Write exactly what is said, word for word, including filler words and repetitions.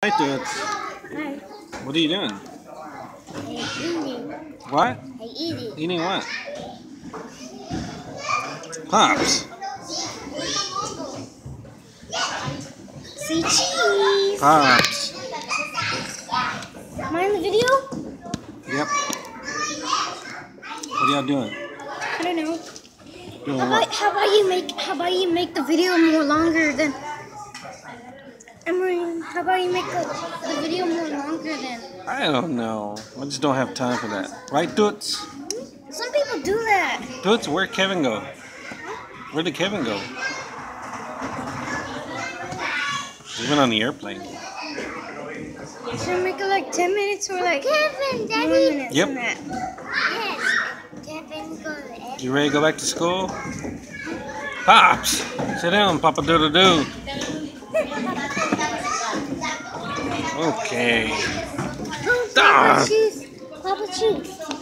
Hi, Toots. Hi. What are you doing? I'm eating. What? I'm eating. Eating what? Pops. See cheese. Pops. Am I in the video? Yep. What are y'all doing? I don't know. Doing How what? about how about you make how about you make the video more longer than Emery? How about you make the, the video more longer than? I don't know. I just don't have time for that. Right, Toots? Some people do that. Toots, where'd Kevin go? Where did Kevin go? He went on the airplane. Should I make it like ten minutes or like Kevin, Daddy? More minutes Yep. than that? Yes. Kevin go to the You ready to go back to school? Pops! Sit down, Papa Doodle Doo. Okay. Papa Ah. choose. Papa choose.